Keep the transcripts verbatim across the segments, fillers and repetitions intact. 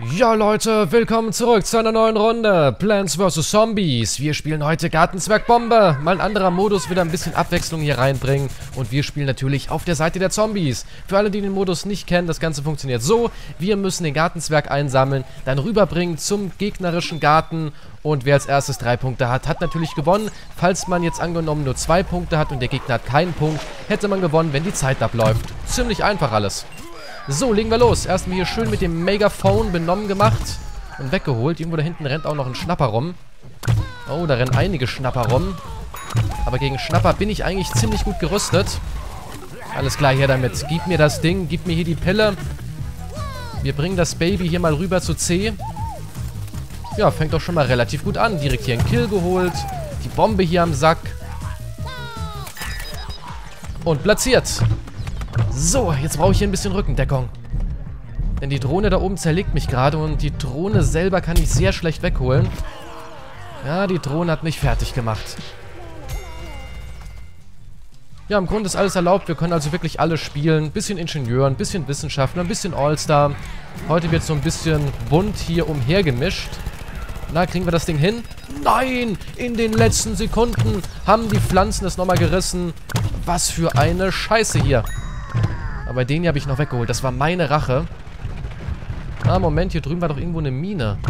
Ja Leute, willkommen zurück zu einer neuen Runde Plants versus. Zombies. Wir spielen heute Gartenzwergbombe. Mal ein anderer Modus, wieder ein bisschen Abwechslung hier reinbringen. Und wir spielen natürlich auf der Seite der Zombies. Für alle, die den Modus nicht kennen, das Ganze funktioniert so. Wir müssen den Gartenzwerg einsammeln, dann rüberbringen zum gegnerischen Garten. Und wer als erstes drei Punkte hat, hat natürlich gewonnen. Falls man jetzt angenommen nur zwei Punkte hat und der Gegner hat keinen Punkt, hätte man gewonnen, wenn die Zeit abläuft. Ziemlich einfach alles. So, legen wir los. Erstmal hier schön mit dem Megaphone benommen gemacht und weggeholt. Irgendwo da hinten rennt auch noch ein Schnapper rum. Oh, da rennen einige Schnapper rum. Aber gegen Schnapper bin ich eigentlich ziemlich gut gerüstet. Alles klar, hier damit. Gib mir das Ding, gib mir hier die Pille. Wir bringen das Baby hier mal rüber zu C. Ja, fängt doch schon mal relativ gut an. Direkt hier einen Kill geholt. Die Bombe hier am Sack. Und platziert. So, jetzt brauche ich hier ein bisschen Rückendeckung. Denn die Drohne da oben zerlegt mich gerade und die Drohne selber kann ich sehr schlecht wegholen. Ja, die Drohne hat mich fertig gemacht. Ja, im Grunde ist alles erlaubt. Wir können also wirklich alles spielen. Ein bisschen Ingenieur, ein bisschen Wissenschaftler, ein bisschen All-Star. Heute wird so ein bisschen bunt hier umhergemischt. Na, kriegen wir das Ding hin? Nein! In den letzten Sekunden haben die Pflanzen es nochmal gerissen. Was für eine Scheiße hier. Aber den hier habe ich noch weggeholt. Das war meine Rache. Ah, Moment, hier drüben war doch irgendwo eine Mine.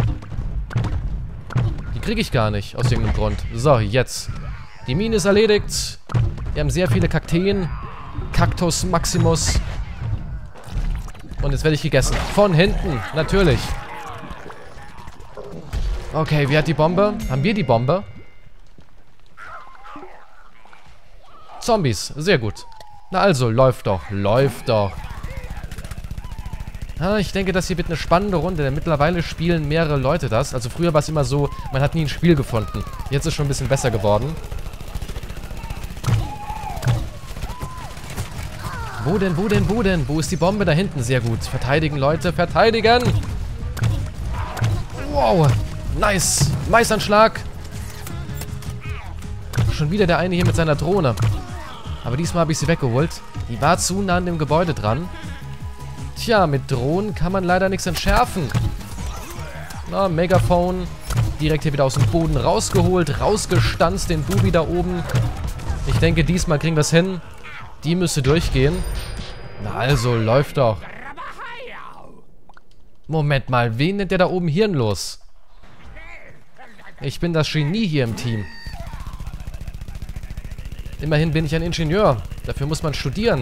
Die kriege ich gar nicht, aus irgendeinem Grund. So, jetzt. Die Mine ist erledigt. Wir haben sehr viele Kakteen. Cactus Maximus. Und jetzt werde ich gegessen. Von hinten, natürlich. Okay, wer hat die Bombe? Haben wir die Bombe? Zombies, sehr gut. Na also, läuft doch, läuft doch. Ah, ich denke, das hier wird eine spannende Runde, denn mittlerweile spielen mehrere Leute das. Also früher war es immer so, man hat nie ein Spiel gefunden. Jetzt ist es schon ein bisschen besser geworden. Wo denn, wo denn, wo denn? Wo ist die Bombe? Da hinten, sehr gut. Verteidigen, Leute, verteidigen! Wow, nice. Meißanschlag. Schon wieder der eine hier mit seiner Drohne. Aber diesmal habe ich sie weggeholt. Die war zu nah an dem Gebäude dran. Tja, mit Drohnen kann man leider nichts entschärfen. Na, Megaphone. Direkt hier wieder aus dem Boden rausgeholt. Rausgestanzt, den Bubi da oben. Ich denke, diesmal kriegen wir es hin. Die müsste durchgehen. Na also, läuft doch. Moment mal, wen nennt der da oben hirnlos? Ich bin das Genie hier im Team. Immerhin bin ich ein Ingenieur. Dafür muss man studieren.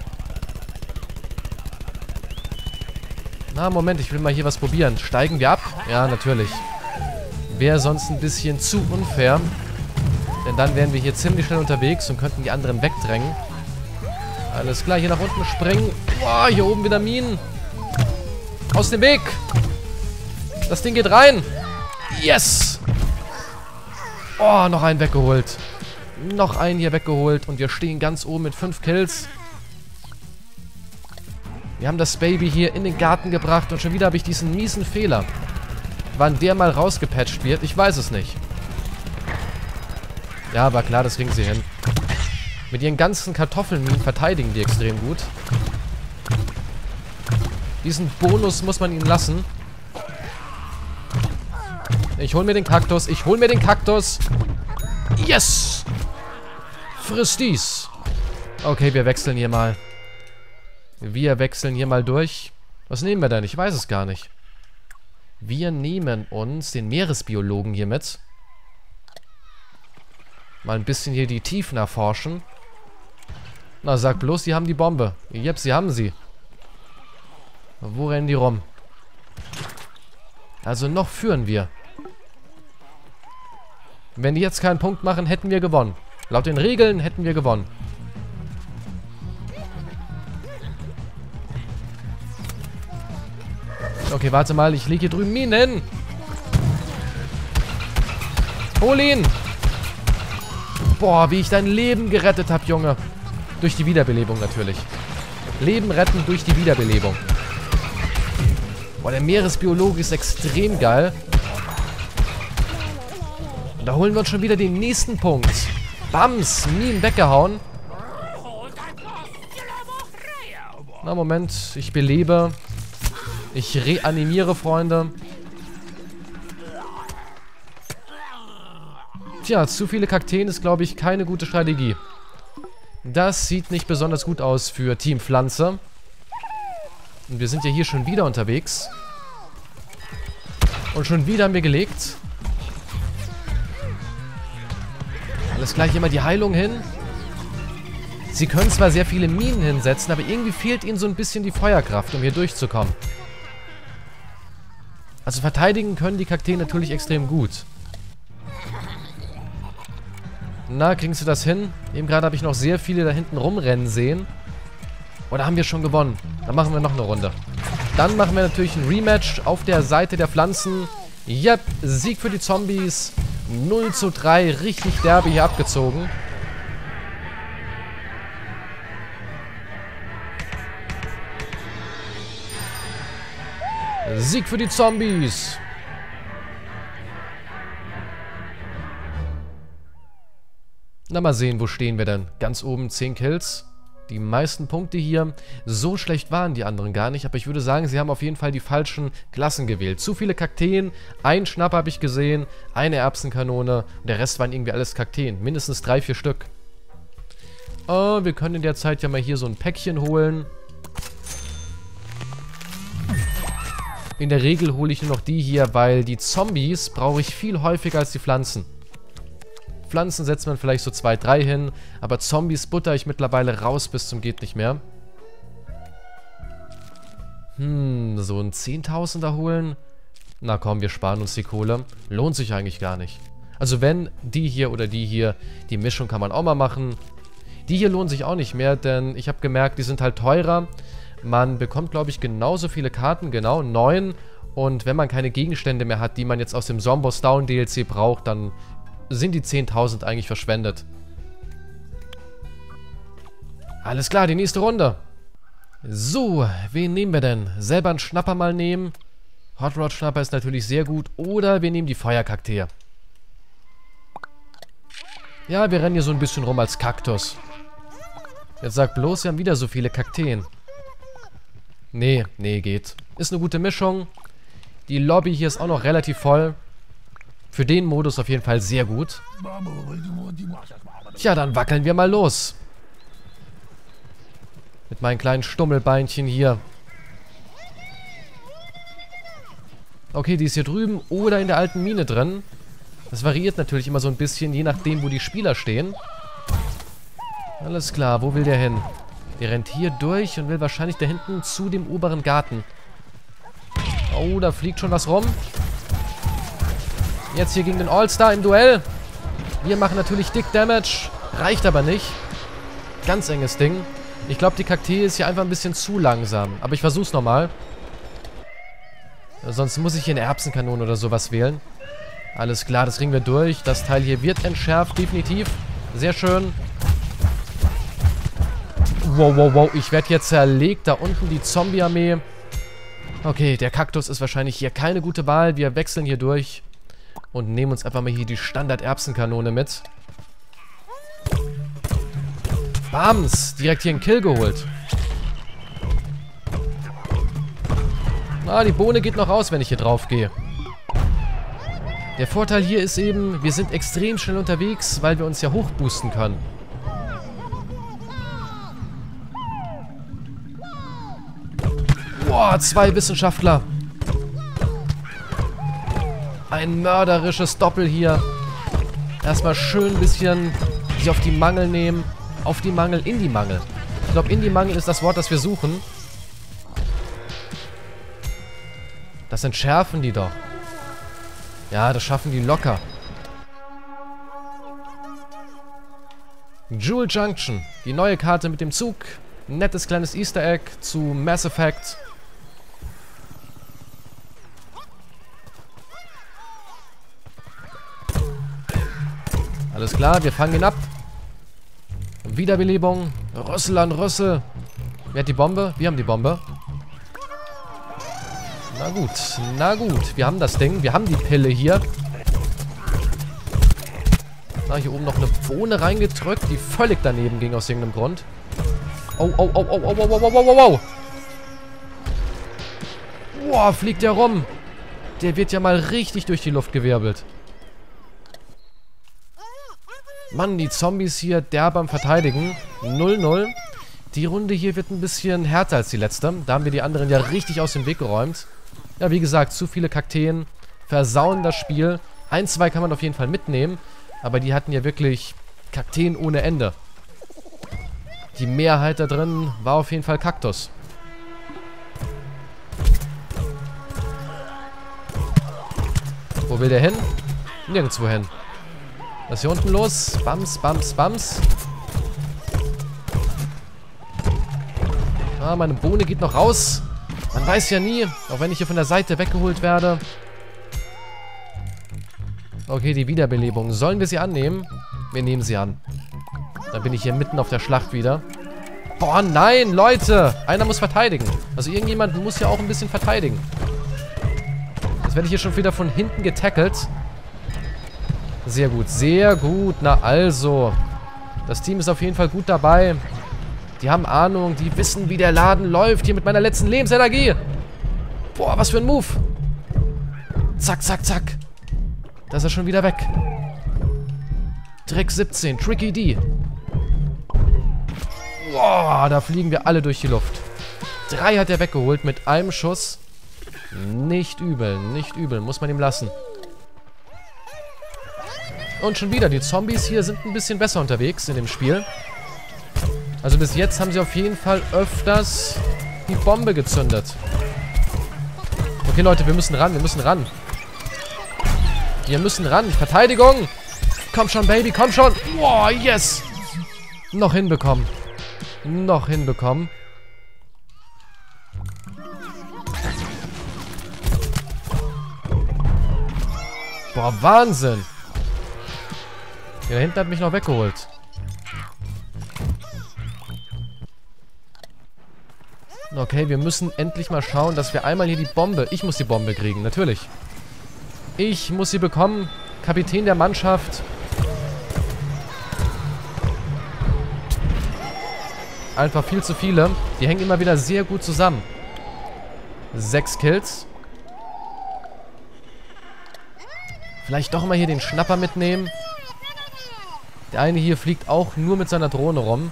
Na, Moment, ich will mal hier was probieren. Steigen wir ab? Ja, natürlich. Wäre sonst ein bisschen zu unfair. Denn dann wären wir hier ziemlich schnell unterwegs und könnten die anderen wegdrängen. Alles klar, hier nach unten springen. Boah, hier oben wieder Minen. Aus dem Weg. Das Ding geht rein. Yes. Oh, noch einen weggeholt. Noch einen hier weggeholt und wir stehen ganz oben mit fünf Kills. Wir haben das Baby hier in den Garten gebracht und schon wieder habe ich diesen miesen Fehler. Wann der mal rausgepatcht wird, ich weiß es nicht. Ja, aber klar, das kriegen sie hin. Mit ihren ganzen Kartoffelminen verteidigen die extrem gut. Diesen Bonus muss man ihnen lassen. Ich hol mir den Kaktus, ich hol mir den Kaktus. Yes! Friss dies. Okay, wir wechseln hier mal. Wir wechseln hier mal durch. Was nehmen wir denn? Ich weiß es gar nicht. Wir nehmen uns den Meeresbiologen hier mit. Mal ein bisschen hier die Tiefen erforschen. Na, sag bloß, die haben die Bombe. Jep, sie haben sie. Wo rennen die rum? Also noch führen wir. Wenn die jetzt keinen Punkt machen, hätten wir gewonnen. Laut den Regeln hätten wir gewonnen. Okay, warte mal. Ich lege hier drüben Minen. Hol ihn. Boah, wie ich dein Leben gerettet habe, Junge. Durch die Wiederbelebung natürlich. Leben retten durch die Wiederbelebung. Boah, der Meeresbiologe ist extrem geil. Und da holen wir uns schon wieder den nächsten Punkt. Bams, Minen weggehauen. Na, Moment, ich belebe. Ich reanimiere, Freunde. Tja, zu viele Kakteen ist, glaube ich, keine gute Strategie. Das sieht nicht besonders gut aus für Team Pflanze. Und wir sind ja hier schon wieder unterwegs. Und schon wieder haben wir gelegt. Alles gleich immer die Heilung hin. Sie können zwar sehr viele Minen hinsetzen, aber irgendwie fehlt ihnen so ein bisschen die Feuerkraft, um hier durchzukommen. Also verteidigen können die Kakteen natürlich extrem gut. Na, kriegen sie das hin? Eben gerade habe ich noch sehr viele da hinten rumrennen sehen. Oder haben wir schon gewonnen? Dann machen wir noch eine Runde. Dann machen wir natürlich ein Rematch auf der Seite der Pflanzen. Yep, Sieg für die Zombies. null zu drei, richtig derbe hier abgezogen. Sieg für die Zombies. Na, mal sehen, wo stehen wir denn? Ganz oben zehn Kills. Die meisten Punkte hier. So schlecht waren die anderen gar nicht, aber ich würde sagen, sie haben auf jeden Fall die falschen Klassen gewählt. Zu viele Kakteen, ein Schnapp habe ich gesehen, eine Erbsenkanone und der Rest waren irgendwie alles Kakteen. Mindestens drei, vier Stück. Oh, wir können in der Zeit ja mal hier so ein Päckchen holen. In der Regel hole ich nur noch die hier, weil die Zombies brauche ich viel häufiger als die Pflanzen. Pflanzen setzt man vielleicht so zwei, drei hin, aber Zombies butter ich mittlerweile raus bis zum geht nicht mehr. Hm, so ein Zehntausender holen? Na komm, wir sparen uns die Kohle. Lohnt sich eigentlich gar nicht. Also wenn die hier oder die hier, die Mischung kann man auch mal machen. Die hier lohnen sich auch nicht mehr, denn ich habe gemerkt, die sind halt teurer. Man bekommt, glaube ich, genauso viele Karten, genau, neun. Und wenn man keine Gegenstände mehr hat, die man jetzt aus dem Zombies Down D L C braucht, dann sind die zehntausend eigentlich verschwendet. Alles klar, die nächste Runde. So, wen nehmen wir denn? Selber einen Schnapper mal nehmen. Hot Rod Schnapper ist natürlich sehr gut. Oder wir nehmen die Feuerkakteen. Ja, wir rennen hier so ein bisschen rum als Kaktus. Jetzt sag bloß, wir haben wieder so viele Kakteen. Nee, nee, geht. Ist eine gute Mischung. Die Lobby hier ist auch noch relativ voll. Für den Modus auf jeden Fall sehr gut. Tja, dann wackeln wir mal los. Mit meinen kleinen Stummelbeinchen hier. Okay, die ist hier drüben oder in der alten Mine drin. Das variiert natürlich immer so ein bisschen, je nachdem, wo die Spieler stehen. Alles klar, wo will der hin? Der rennt hier durch und will wahrscheinlich da hinten zu dem oberen Garten. Oh, da fliegt schon was rum. Jetzt hier gegen den All-Star im Duell. Wir machen natürlich dick Damage. Reicht aber nicht. Ganz enges Ding. Ich glaube, die Kaktee ist hier einfach ein bisschen zu langsam. Aber ich versuch's nochmal. Sonst muss ich hier eine Erbsenkanone oder sowas wählen. Alles klar, das ringen wir durch. Das Teil hier wird entschärft, definitiv. Sehr schön. Wow, wow, wow. Ich werde jetzt zerlegt. Da unten die Zombie-Armee. Okay, der Kaktus ist wahrscheinlich hier keine gute Wahl. Wir wechseln hier durch. Und nehmen uns einfach mal hier die Standard-Erbsenkanone mit. Bams! Direkt hier einen Kill geholt. Na, die Bohne geht noch raus, wenn ich hier drauf gehe. Der Vorteil hier ist eben, wir sind extrem schnell unterwegs, weil wir uns ja hochboosten können. Boah, zwei Wissenschaftler. Ein mörderisches Doppel hier. Erstmal schön ein bisschen sich auf die Mangel nehmen. Auf die Mangel, in die Mangel. Ich glaube, in die Mangel ist das Wort, das wir suchen. Das entschärfen die doch. Ja, das schaffen die locker. Jewel Junction. Die neue Karte mit dem Zug. Nettes kleines Easter Egg zu Mass Effect. Alles klar, wir fangen ihn ab. Wiederbelebung. Rüssel an Rüssel. Wer hat die Bombe? Wir haben die Bombe. Na gut, na gut. Wir haben das Ding. Wir haben die Pille hier. Na, hier oben noch eine Bohne reingedrückt, die völlig daneben ging aus irgendeinem Grund. Oh, oh, oh, oh, oh, oh, oh, oh, oh, oh, oh. Boah, fliegt der rum. Der wird ja mal richtig durch die Luft gewirbelt. Mann, die Zombies hier derb am Verteidigen. null null. Die Runde hier wird ein bisschen härter als die letzte. Da haben wir die anderen ja richtig aus dem Weg geräumt. Ja, wie gesagt, zu viele Kakteen versauen das Spiel. Ein, zwei kann man auf jeden Fall mitnehmen. Aber die hatten ja wirklich Kakteen ohne Ende. Die Mehrheit da drin war auf jeden Fall Kaktus. Wo will der hin? Nirgendwo hin. Was ist hier unten los? Bams, bams, bams. Ah, meine Bohne geht noch raus. Man weiß ja nie, auch wenn ich hier von der Seite weggeholt werde. Okay, die Wiederbelebung. Sollen wir sie annehmen? Wir nehmen sie an. Dann bin ich hier mitten auf der Schlacht wieder. Boah, nein, Leute. Einer muss verteidigen. Also irgendjemand muss ja auch ein bisschen verteidigen. Jetzt werde ich hier schon wieder von hinten getackelt. Sehr gut, sehr gut. Na also. Das Team ist auf jeden Fall gut dabei. Die haben Ahnung, die wissen, wie der Laden läuft. Hier mit meiner letzten Lebensenergie. Boah, was für ein Move. Zack, zack, zack. Da ist er schon wieder weg. Trick siebzehn, Tricky D. Boah, da fliegen wir alle durch die Luft. Drei hat er weggeholt mit einem Schuss. Nicht übel, nicht übel. Muss man ihm lassen. Und schon wieder, die Zombies hier sind ein bisschen besser unterwegs in dem Spiel. Also bis jetzt haben sie auf jeden Fall öfters die Bombe gezündet. Okay, Leute, wir müssen ran, wir müssen ran. Wir müssen ran. Verteidigung! Komm schon, Baby, komm schon! Boah, yes! Noch hinbekommen. Noch hinbekommen. Boah, Wahnsinn! Der da hinten hat mich noch weggeholt. Okay, wir müssen endlich mal schauen, dass wir einmal hier die Bombe... Ich muss die Bombe kriegen, natürlich. Ich muss sie bekommen. Kapitän der Mannschaft. Einfach viel zu viele. Die hängen immer wieder sehr gut zusammen. Sechs Kills. Vielleicht doch mal hier den Schnapper mitnehmen. Der eine hier fliegt auch nur mit seiner Drohne rum.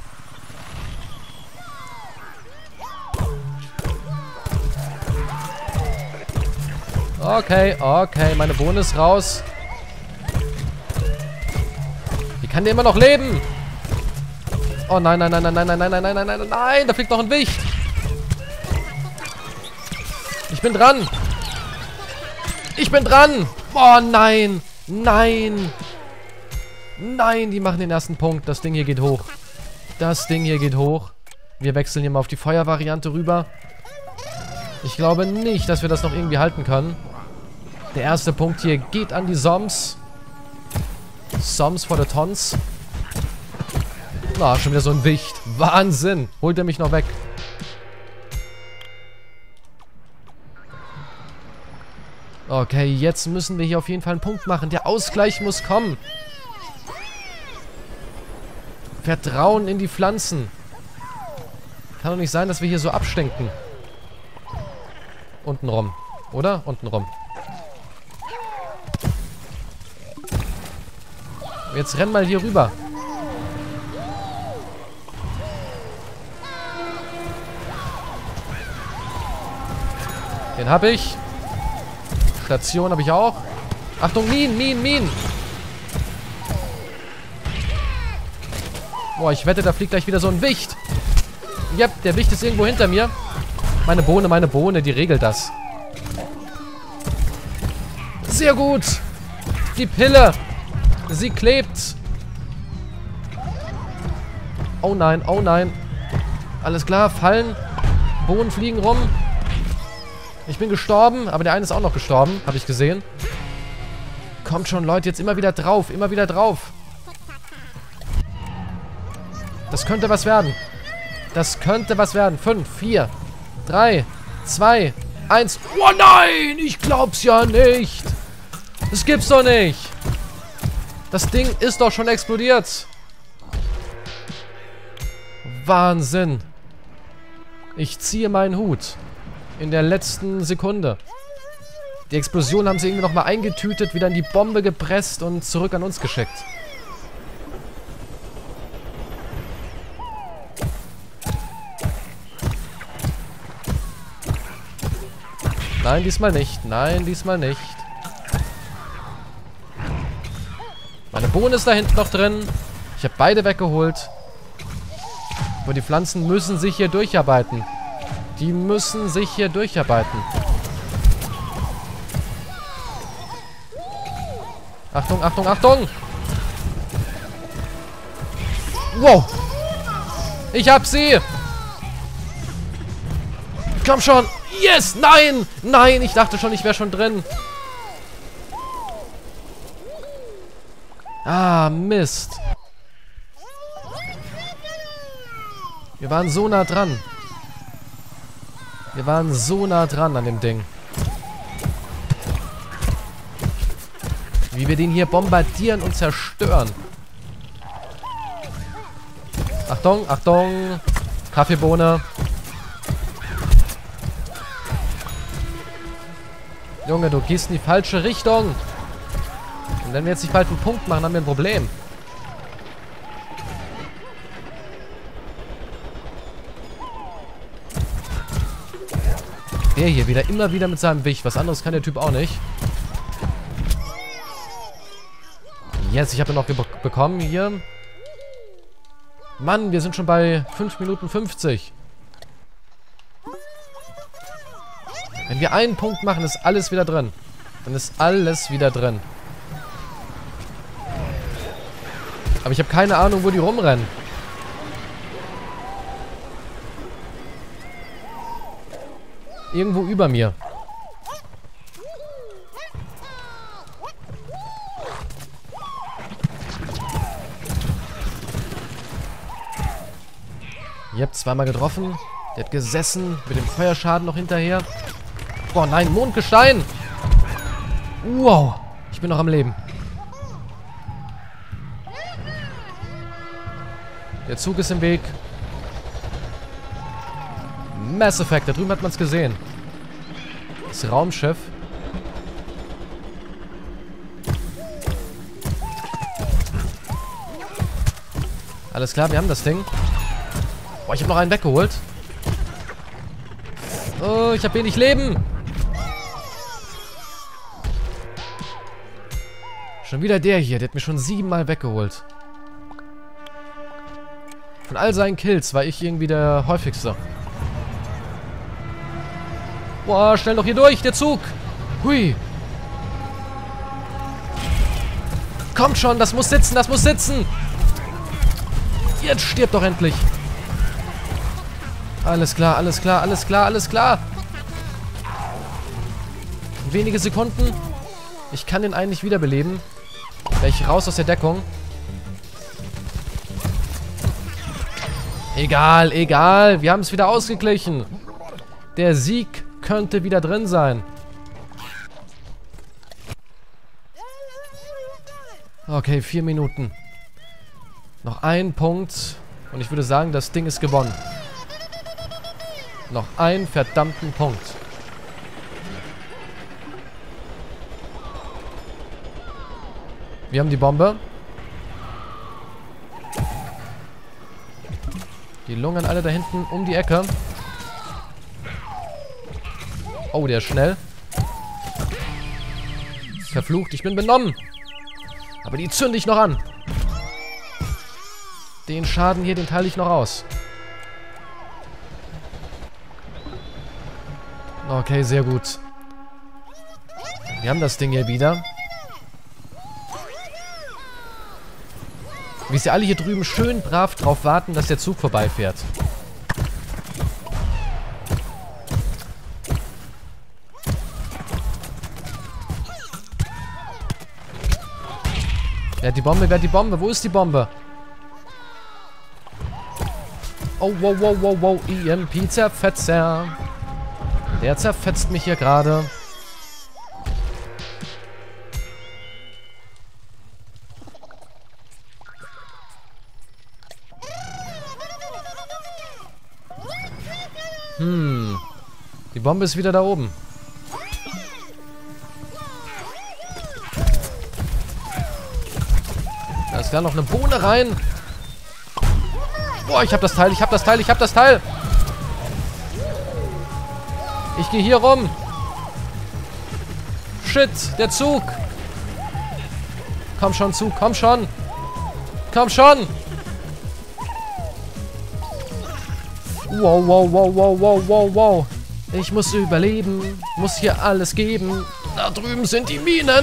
Okay, okay, meine Bohne ist raus. Wie kann der immer noch leben? Oh nein, nein, nein, nein, nein, nein, nein, nein, nein, nein, nein, nein, da fliegt noch ein Wicht. Ich bin dran. Ich bin dran. Oh nein, nein. Nein, die machen den ersten Punkt. Das Ding hier geht hoch. Das Ding hier geht hoch. Wir wechseln hier mal auf die Feuervariante rüber. Ich glaube nicht, dass wir das noch irgendwie halten können. Der erste Punkt hier geht an die Zombs. Zombs for the Tons. Ah, schon wieder so ein Wicht. Wahnsinn. Holt er mich noch weg. Okay, jetzt müssen wir hier auf jeden Fall einen Punkt machen. Der Ausgleich muss kommen. Vertrauen in die Pflanzen. Kann doch nicht sein, dass wir hier so abstinken. Untenrum. Oder? Untenrum. Jetzt renn mal hier rüber. Den hab ich. Station habe ich auch. Achtung, Minen, Minen, Minen. Boah, ich wette, da fliegt gleich wieder so ein Wicht. Yep, der Wicht ist irgendwo hinter mir. Meine Bohne, meine Bohne, die regelt das. Sehr gut. Die Pille. Sie klebt. Oh nein, oh nein. Alles klar, fallen. Bohnen fliegen rum. Ich bin gestorben, aber der eine ist auch noch gestorben, habe ich gesehen. Kommt schon, Leute, jetzt immer wieder drauf, immer wieder drauf. Das könnte was werden. Das könnte was werden. fünf, vier, drei, zwei, eins. Oh nein, ich glaub's ja nicht. Das gibt's doch nicht. Das Ding ist doch schon explodiert. Wahnsinn. Ich ziehe meinen Hut. In der letzten Sekunde. Die Explosion haben sie irgendwie nochmal eingetütet, wieder in die Bombe gepresst und zurück an uns geschickt. Nein, diesmal nicht. Nein, diesmal nicht. Meine Bohne ist da hinten noch drin. Ich habe beide weggeholt. Aber die Pflanzen müssen sich hier durcharbeiten. Die müssen sich hier durcharbeiten. Achtung, Achtung, Achtung! Wow! Ich hab sie! Komm schon! Yes! Nein! Nein! Ich dachte schon, ich wäre schon drin. Ah, Mist. Wir waren so nah dran. Wir waren so nah dran an dem Ding. Wie wir den hier bombardieren und zerstören. Achtung, Achtung. Kaffeebohne. Junge, du gehst in die falsche Richtung. Und wenn wir jetzt nicht bald einen Punkt machen, haben wir ein Problem. Der hier wieder, immer wieder mit seinem Wicht. Was anderes kann der Typ auch nicht. Yes, ich habe ihn noch bekommen hier. Mann, wir sind schon bei fünf Minuten fünfzig. Wenn wir einen Punkt machen, ist alles wieder drin. Dann ist alles wieder drin. Aber ich habe keine Ahnung, wo die rumrennen. Irgendwo über mir. Ihr habt zweimal getroffen. Der hat gesessen. Mit dem Feuerschaden noch hinterher. Boah, nein, Mondgestein. Wow. Ich bin noch am Leben. Der Zug ist im Weg. Mass Effect. Da drüben hat man es gesehen. Das Raumschiff. Alles klar, wir haben das Ding. Boah, ich habe noch einen weggeholt. Oh, ich habe wenig Leben. Schon wieder der hier. Der hat mir schon siebenmal weggeholt. Von all seinen Kills war ich irgendwie der häufigste. Boah, schnell noch hier durch, der Zug. Hui. Kommt schon, das muss sitzen, das muss sitzen. Jetzt stirbt doch endlich. Alles klar, alles klar, alles klar, alles klar. Wenige Sekunden. Ich kann den eigentlich wiederbeleben. Wäre ich raus aus der Deckung. Egal, egal. Wir haben es wieder ausgeglichen. Der Sieg könnte wieder drin sein. Okay, vier Minuten. Noch ein Punkt. Und ich würde sagen, das Ding ist gewonnen. Noch einen verdammten Punkt. Wir haben die Bombe. Die lungern alle da hinten um die Ecke. Oh, der ist schnell. Verflucht, ich bin benommen. Aber die zünde ich noch an. Den Schaden hier, den teile ich noch aus. Okay, sehr gut. Wir haben das Ding hier wieder. Wie sie alle hier drüben schön brav drauf warten, dass der Zug vorbeifährt. Wer hat die Bombe? Wer hat die Bombe? Wo ist die Bombe? Oh, wow, wow, wow, wow. E M P-Zerfetzer. Der zerfetzt mich hier gerade. Hm. Die Bombe ist wieder da oben. Da ist da noch eine Bohne rein. Boah, ich hab das Teil, ich hab das Teil, ich hab das Teil. Ich gehe hier rum. Shit, der Zug. Komm schon, Zug, komm schon. Komm schon. Wow, wow, wow, wow, wow, wow, wow. Ich muss überleben. Muss hier alles geben. Da drüben sind die Minen.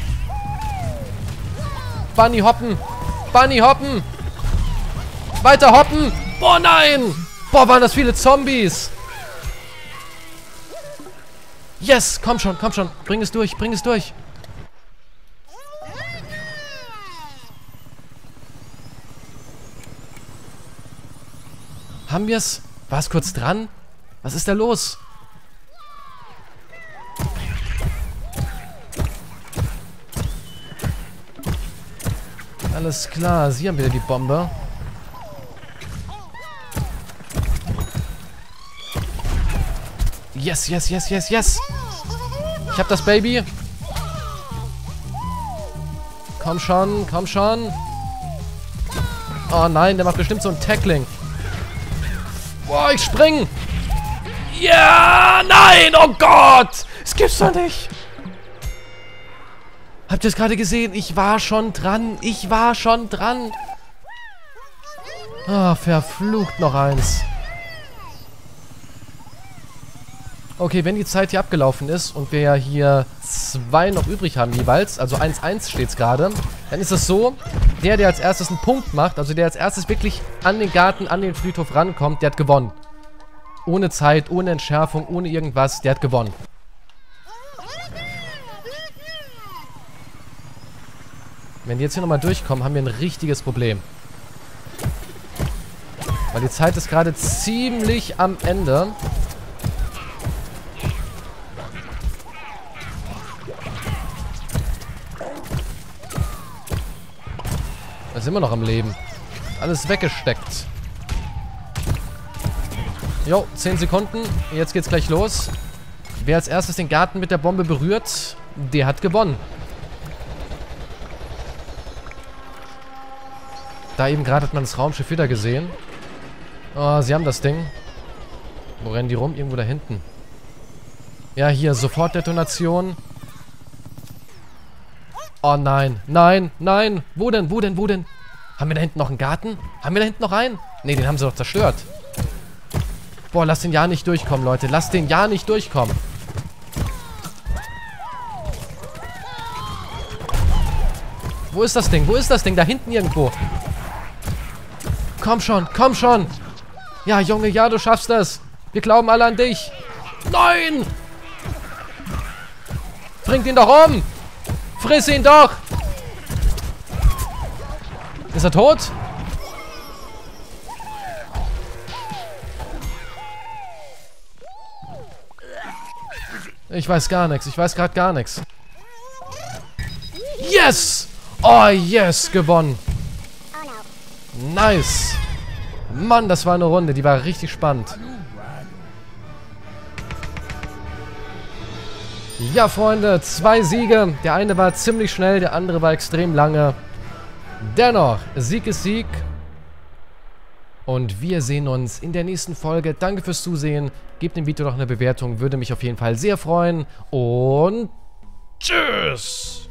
Bunny hoppen. Bunny hoppen. Weiter hoppen. Boah, nein. Boah, waren das viele Zombies. Yes, komm schon, komm schon. Bring es durch, bring es durch. Haben wir es? War es kurz dran? Was ist da los? Alles klar, sie haben wieder die Bombe. Yes, yes, yes, yes, yes. Ich hab das Baby. Komm schon, komm schon. Oh nein, der macht bestimmt so ein Tackling. Boah, ich spring. Ja, nein, oh Gott. Das gibt's doch nicht. Habt ihr es gerade gesehen? Ich war schon dran. Ich war schon dran. Ah, verflucht noch eins. Okay, wenn die Zeit hier abgelaufen ist und wir ja hier zwei noch übrig haben jeweils, also eins eins steht es gerade, dann ist es so, der, der als erstes einen Punkt macht, also der als erstes wirklich an den Garten, an den Friedhof rankommt, der hat gewonnen. Ohne Zeit, ohne Entschärfung, ohne irgendwas, der hat gewonnen. Wenn die jetzt hier nochmal durchkommen, haben wir ein richtiges Problem. Weil die Zeit ist gerade ziemlich am Ende. Da ist immer noch am Leben. Alles weggesteckt. Jo, zehn Sekunden. Jetzt geht's gleich los. Wer als erstes den Garten mit der Bombe berührt, der hat gewonnen. Da eben gerade hat man das Raumschiff wieder gesehen. Oh, sie haben das Ding. Wo rennen die rum? Irgendwo da hinten. Ja, hier, Sofortdetonation. Oh nein, nein, nein. Wo denn, wo denn, wo denn? Haben wir da hinten noch einen Garten? Haben wir da hinten noch einen? Ne, den haben sie doch zerstört. Boah, lass den ja nicht durchkommen, Leute. Lass den ja nicht durchkommen. Wo ist das Ding? Wo ist das Ding? Da hinten irgendwo. Komm schon, komm schon. Ja, Junge, ja, du schaffst es. Wir glauben alle an dich. Nein! Bringt ihn doch um! Friss ihn doch! Ist er tot? Ich weiß gar nichts. Ich weiß gerade gar nichts. Yes! Oh, yes! Gewonnen. Nice. Mann, das war eine Runde. Die war richtig spannend. Ja, Freunde. Zwei Siege. Der eine war ziemlich schnell, der andere war extrem lange. Dennoch, Sieg ist Sieg. Und wir sehen uns in der nächsten Folge. Danke fürs Zusehen. Gebt dem Video noch eine Bewertung. Würde mich auf jeden Fall sehr freuen. Und tschüss.